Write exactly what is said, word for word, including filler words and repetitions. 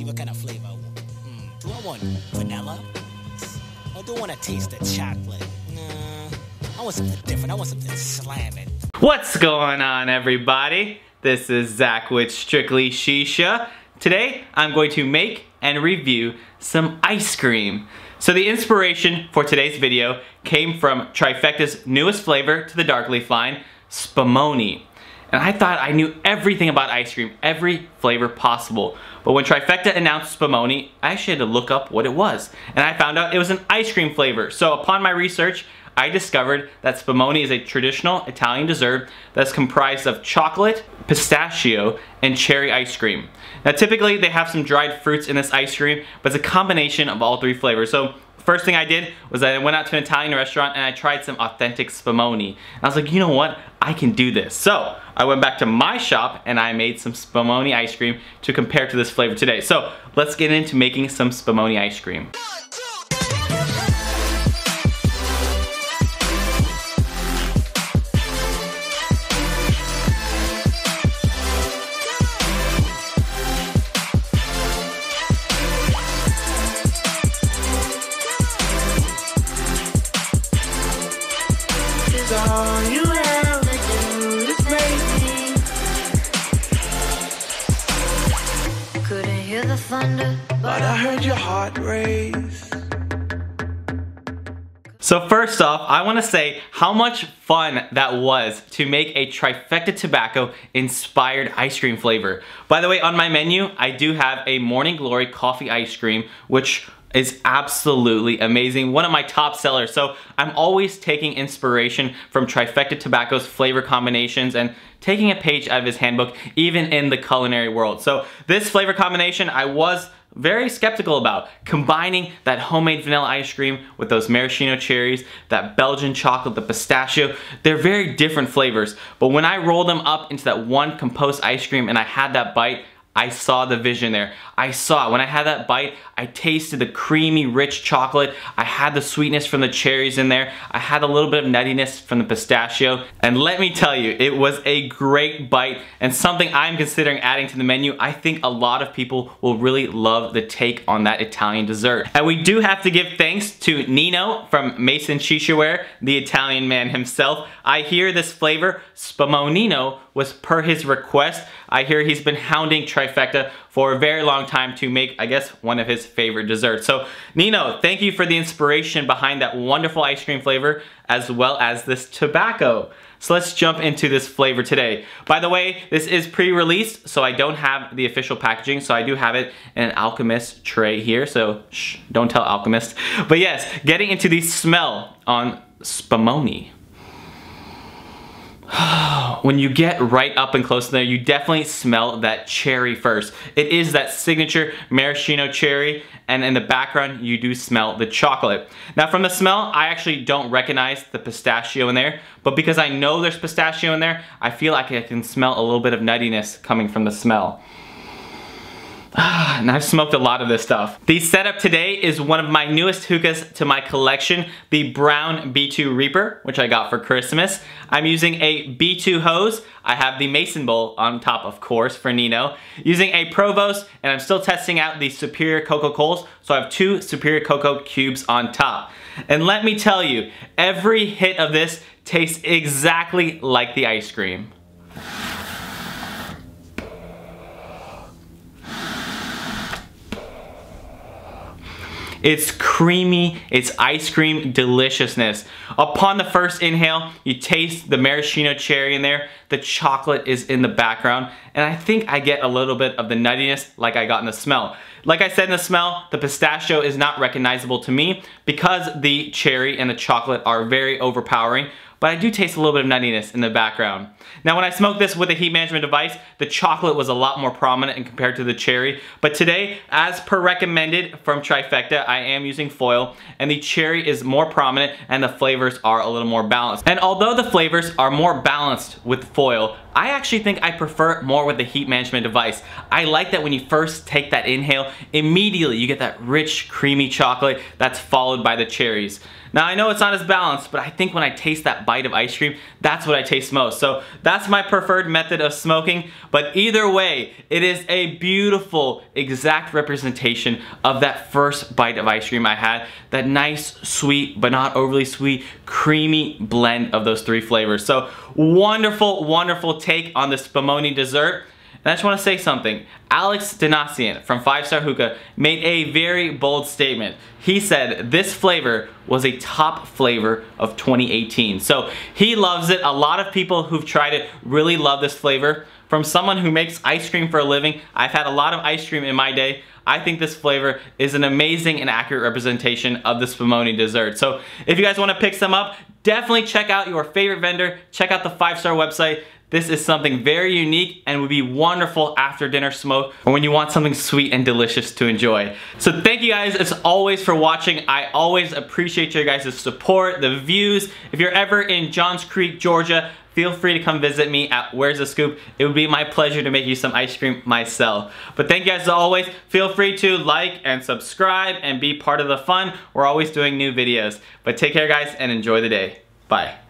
what kind of flavor I want. Mm, do I want vanilla? Or do I want to taste the chocolate? Nah, I want something different. I want something slamming. What's going on, everybody? This is Zach with Strictly Shisha. Today, I'm going to make and review some ice cream. So the inspiration for today's video came from Trifecta's newest flavor to the Dark Leaf line, Spumoni. And I thought I knew everything about ice cream, every flavor possible. But when Trifecta announced Spumoni, I actually had to look up what it was. And I found out it was an ice cream flavor. So upon my research, I discovered that Spumoni is a traditional Italian dessert that's comprised of chocolate, pistachio, and cherry ice cream. Now typically they have some dried fruits in this ice cream, but it's a combination of all three flavors. So first thing I did was I went out to an Italian restaurant and I tried some authentic Spumoni. And I was like, you know what? I can do this. So I went back to my shop and I made some Spumoni ice cream to compare to this flavor today. So let's get into making some Spumoni ice cream. All you have to do is make me. Couldn't hear the thunder, but I heard your heart race. So first off, I want to say how much fun that was to make a Trifecta Tobacco inspired ice cream flavor. By the way, on my menu, I do have a Morning Glory coffee ice cream, which is absolutely amazing. One of my top sellers. So I'm always taking inspiration from Trifecta Tobacco's flavor combinations and taking a page out of his handbook, even in the culinary world. So this flavor combination I was very skeptical about. Combining that homemade vanilla ice cream with those maraschino cherries, that Belgian chocolate, the pistachio. They're very different flavors. But when I rolled them up into that one compost ice cream and I had that bite, I saw the vision there. I saw it. When I had that bite, I tasted the creamy, rich chocolate. I had the sweetness from the cherries in there. I had a little bit of nuttiness from the pistachio. And let me tell you, it was a great bite and something I'm considering adding to the menu. I think a lot of people will really love the take on that Italian dessert. And we do have to give thanks to Nino from Mason Shishaware, the Italian man himself. I hear this flavor, Spumonino, was per his request. I hear he's been hounding Trifecta for a very long time to make, I guess, one of his favorite desserts. So Nino, thank you for the inspiration behind that wonderful ice cream flavor as well as this tobacco. So let's jump into this flavor today. By the way, this is pre-released, so I don't have the official packaging, so I do have it in an Alchemist tray here, so shh, don't tell Alchemist. But yes, getting into the smell on Spumoni. When you get right up and close to there, you definitely smell that cherry first. It is that signature maraschino cherry, and in the background, you do smell the chocolate. Now from the smell, I actually don't recognize the pistachio in there, but because I know there's pistachio in there, I feel like I can smell a little bit of nuttiness coming from the smell. And I've smoked a lot of this stuff. The setup today is one of my newest hookahs to my collection, the Brown B two Reaper, which I got for Christmas. I'm using a B two hose. I have the Mason bowl on top, of course, for Nino. Using a Provost, and I'm still testing out the Superior Cocoa Coals, so I have two Superior Cocoa cubes on top. And let me tell you, every hit of this tastes exactly like the ice cream. It's creamy, it's ice cream deliciousness. Upon the first inhale, you taste the maraschino cherry in there, the chocolate is in the background, and I think I get a little bit of the nuttiness like I got in the smell. Like I said in the smell, the pistachio is not recognizable to me because the cherry and the chocolate are very overpowering, but I do taste a little bit of nuttiness in the background. Now when I smoked this with a heat management device, the chocolate was a lot more prominent and compared to the cherry, but today, as per recommended from Trifecta, I am using foil, and the cherry is more prominent and the flavors are a little more balanced. And although the flavors are more balanced with foil, I actually think I prefer it more with the heat management device. I like that when you first take that inhale, immediately you get that rich, creamy chocolate that's followed by the cherries. Now I know it's not as balanced, but I think when I taste that bite of ice cream, that's what I taste most. So that's my preferred method of smoking, but either way, it is a beautiful, exact representation of that first bite of ice cream I had. That nice, sweet, but not overly sweet, creamy blend of those three flavors. So wonderful, wonderful take on the Spumoni dessert. And I just want to say something. Alex Donasian from Five Star Hookah made a very bold statement. He said this flavor was a top flavor of twenty eighteen. So he loves it. A lot of people who've tried it really love this flavor. From someone who makes ice cream for a living, I've had a lot of ice cream in my day. I think this flavor is an amazing and accurate representation of the Spumoni dessert. So if you guys want to pick some up, definitely check out your favorite vendor. Check out the Five Star website. This is something very unique and would be wonderful after dinner smoke or when you want something sweet and delicious to enjoy. So thank you guys as always for watching. I always appreciate your guys' support, the views. If you're ever in Johns Creek, Georgia, feel free to come visit me at Where's the Scoop. It would be my pleasure to make you some ice cream myself. But thank you guys as always. Feel free to like and subscribe and be part of the fun. We're always doing new videos. But take care guys and enjoy the day. Bye.